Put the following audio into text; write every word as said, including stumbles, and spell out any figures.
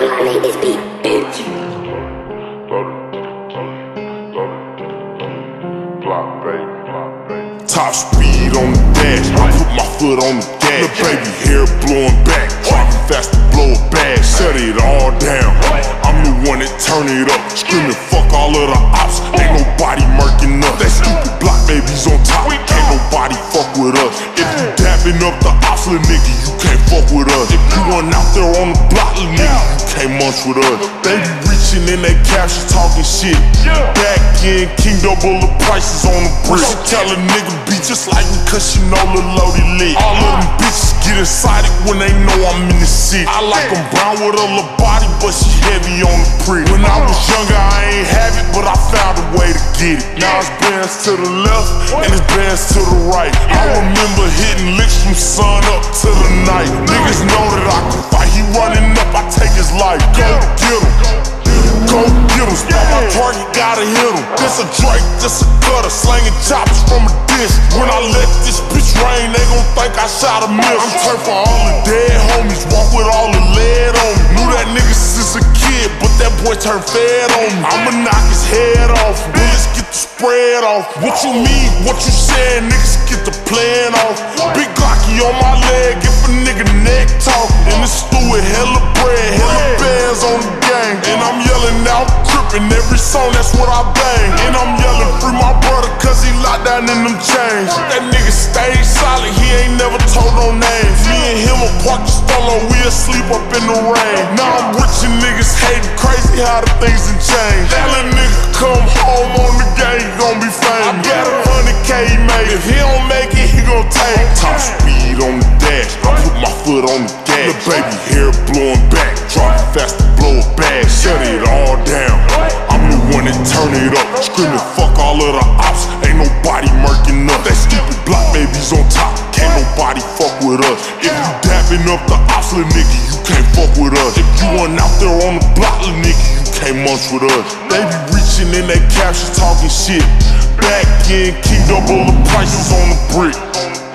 I made this beat, bitch. Top speed on the dash, I put my foot on the gas. The baby hair blowing back, driving fast to blow a bag. Shut it all down, I'm the one that turn it up. Screaming fuck all of the ops, ain't nobody murking up. That stupid block babies on top, can't nobody fuck with us. If you dapping up the ops, little nigga, you can't fuck with us. If you went out there on the block, little nigga, you can't munch with us. They be reaching in they captions talking shit. Back in, king double the prices on the brick. Tell a nigga be just like me cause she know Lil Lodi lit. All of them bitches get excited when they know I'm in the city. I like them brown with a little body, but she heavy on the prick. When I was younger I ain't have it, but I found a way to get it. Now it's bands to the left and it's bands to the right. I remember hitting licks from sun up to the night. Niggas know that I can fight. He running up, I take his life. Go get him, go get him. Spot my target, gotta hit him. This a Drake, this a gutter, slanging choppers from a distance. When I let this bitch rain, they gon' think I shot a miss. I'm turned for all the dead homies, walk with all the lead on me. Knew that nigga since a kid, but that boy turned fed on me. I'ma knock his head off, bullets get the spread off. What you mean, what you saying, niggas get the plan off. Big Glocky on my leg, if a nigga neck talk. In the stew with hella bread, hella bands on the gang. And I'm yelling out, crippin' every song, that's what I bang. And I'm yelling free my brother, cause he locked down in them chains. That nigga stayed solid, he ain't never told no names. Me and him will park the stolo, we asleep up in the rain. Now I'm rich and niggas hating, crazy how the things done changed. That little nigga come home on the game, he gon' be famous. I bet a hundred K he made, if he don't make it, he gon' take. Top speed on the dash, I put my foot on the gas. The baby hair blowing back, driving fast to blow a bag. Shut it all down, I'm the one that turn it up. Screaming fuck all of the ops, ain't nobody murking up. That stupid block babies on top, can't nobody fuck with us. If you dapping up the ops, little nigga, you can't fuck with us. If you went out there on the block, little nigga, you can't munch with us. They be reaching in they captions talking shit. Back in, king double the prices on the brick.